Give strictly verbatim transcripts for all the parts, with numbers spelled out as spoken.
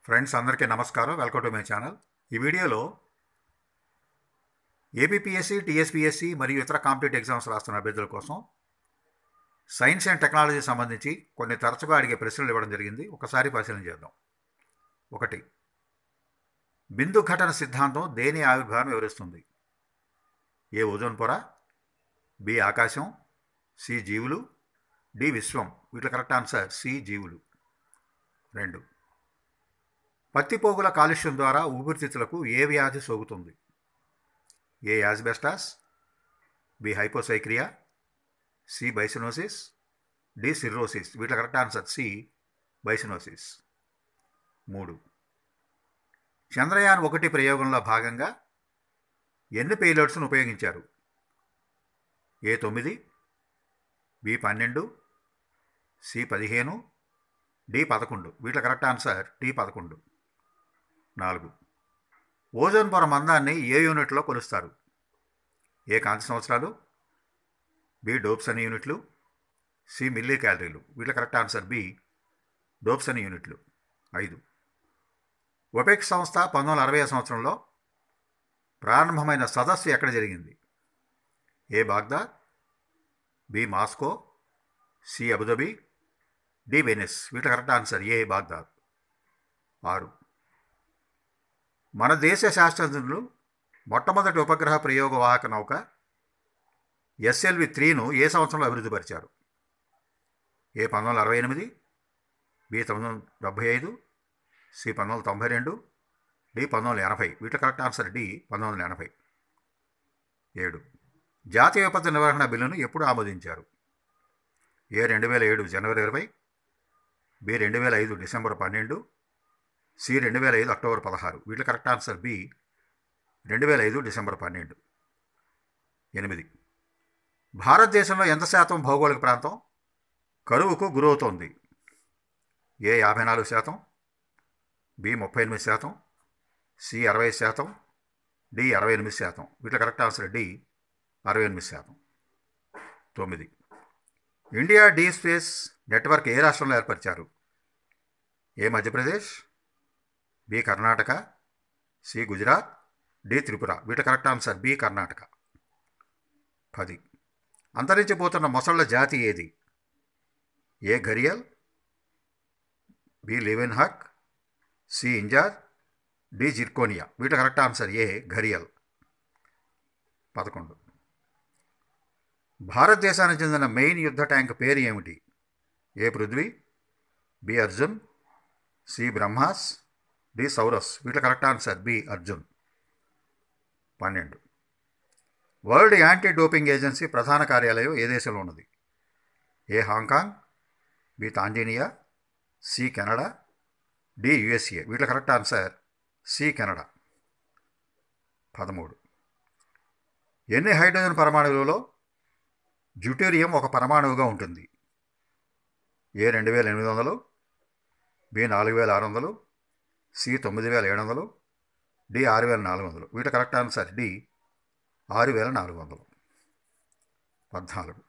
Friends అందరికీ నమస్కారం. Welcome to my channel. ఈ వీడియోలో ఏపీపీఎస్సీ, టీఎస్పీఎస్సీ మరియు ఇతర కాంపిటేటివ్ ఎగ్జామ్స్ రాస్తున్న అభ్యర్థుల కోసం సైన్స్ అండ్ టెక్నాలజీ సంబంధించి కొన్ని తరచుగా అడిగే ప్రశ్నలు ఇవ్వడం జరిగింది. ఒకసారి పరిశీలన చేద్దాం. ఒకటి, బిందు ఘటన సిద్ధాంతం దేని ఆవిర్భావం వివరిస్తుంది? ఏ ఓజోన్ పొర, బి ఆకాశం, సి జీవులు, డి విశ్వం. వీటి కరెక్ట్ ఆన్సర్ సి జీవులు. రెండు, పత్తిపోగుల కాలుష్యం ద్వారా ఊపిరితిత్తులకు ఏ వ్యాధి సోకుతుంది? ఏ యాజ్బెస్టాస్, బి హైపోసైక్రియా, సి బైసినోసిస్, డి సిర్రోసిస్. వీటి కరెక్ట్ ఆన్సర్ సి బైసినోసిస్. మూడు, చంద్రయాన్ ఒకటి ప్రయోగంలో భాగంగా ఎన్ని పేలోడ్స్ను ఉపయోగించారు? ఏ తొమ్మిది, బి పన్నెండు, సి పదిహేను, డి పదకొండు. వీటి కరెక్ట్ ఆన్సర్ డి పదకొండు. నాలుగు, ఓజోన్ పొర మందాన్ని ఏ యూనిట్లో కొలుస్తారు? ఏ కాంతి సంవత్సరాలు, బి డోప్స్ అని యూనిట్లు, సి మిల్లీ క్యాలరీలు. వీటి కరెక్ట్ ఆన్సర్ బి డోప్స్ అని యూనిట్లు. ఐదు, ఒపెక్ సంస్థ పంతొమ్మిది వందల అరవై సంవత్సరంలో ప్రారంభమైన సదస్సు ఎక్కడ జరిగింది? A Baghdad, B Moscow, C Abu Dhabi, D Venice. వీటి కరెక్ట్ ఆన్సర్ ఏ బాగ్దాద్. ఆరు, మన దేశ శాస్త్రజ్ఞులు మొట్టమొదటి ఉపగ్రహ ప్రయోగ వాహక నౌక ఎస్ఎల్వి త్రీను ఏ సంవత్సరంలో అభివృద్ధి పరిచారు? ఏ పంతొమ్మిది వందల అరవై ఎనిమిది, బి తొమ్మిది వందల డెబ్భై ఐదు, సి పంతొమ్మిది వందల తొంభై రెండు, డి పంతొమ్మిది వందల ఎనభై. వీటి కరెక్ట్ ఆన్సర్ డి పంతొమ్మిది వందల ఎనభై. ఏడు, జాతీయ విపత్తు నిర్వహణ బిల్లును ఎప్పుడు ఆమోదించారు? ఏ రెండు వేల ఏడు జనవరి ఇరవై, బి రెండు వేల ఐదు డిసెంబర్ పన్నెండు, సి రెండు వేల ఐదు అక్టోబర్ పదహారు. వీటి కరెక్ట్ ఆన్సర్ బి రెండు వేల ఐదు డిసెంబర్ పన్నెండు. ఎనిమిది, భారతదేశంలో ఎంత శాతం భౌగోళిక ప్రాంతం కరువుకు గురవుతోంది? ఏ యాభై నాలుగు శాతం, బి ముప్పై ఎనిమిది శాతం, సి అరవై శాతం, డి అరవై ఎనిమిది శాతం. వీటి కరెక్ట్ ఆన్సర్ డి అరవై ఎనిమిది శాతం. తొమ్మిది, ఇండియా డీ స్పేస్ నెట్వర్క్ ఏ రాష్ట్రంలో ఏర్పరిచారు? A Madhya Pradesh, B Karnataka, C Gujarat, D Tripura. వీటి కరెక్ట్ ఆన్సర్ బి కర్ణాటక. పది, అంతరించిపోతున్న మొసళ్ల జాతి ఏది? ఏ ఘరియల్, బి లివెన్ హక్, సి ఇంజార్, డి జిర్కోనియా. వీటి కరెక్ట్ ఆన్సర్ ఏ ఘరియల్. పదకొండు, భారతదేశానికి చెందిన మెయిన్ యుద్ధ ట్యాంక్ పేరు ఏమిటి? A Prithvi, B Arjun, C BrahMos, D సౌరస్. వీటి కరెక్ట్ ఆన్సర్ బి అర్జున్. పన్నెండు, వరల్డ్ యాంటీ డోపింగ్ ఏజెన్సీ ప్రధాన కార్యాలయం ఏ దేశంలో ఉన్నది? A Hong Kong, B Tanzania, C Canada, D USA. వీటి కరెక్ట్ ఆన్సర్ సి కెనడా. పదమూడు, ఎన్ని హైడ్రోజన్ పరమాణువులలో డ్యూటేరియం ఒక పరమాణువుగా ఉంటుంది? ఏ రెండు వేల ఎనిమిది వందలు, బి నాలుగు వేల ఆరు వందలు, సి తొమ్మిది వేల ఏడు వందలు, డి ఆరు వేల నాలుగు వందలు. వీటి కరెక్ట్ ఆన్సర్ డి ఆరు వేల నాలుగు వందలు. పద్నాలుగు,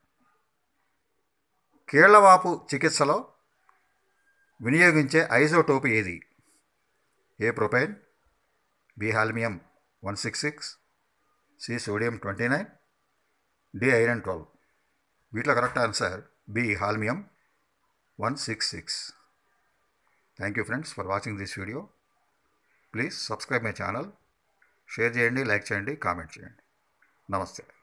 కీళ్లవాపు చికిత్సలో వినియోగించే ఐసోటోపు ఏది? A propane, B holmium one six six, C sodium twenty nine, D iron twelve. వీటిలో correct answer B holmium one six six. Thank you friends for watching this video. Please subscribe my channel. Share చేయండి, like చేయండి, comment చేయండి. నమస్తే.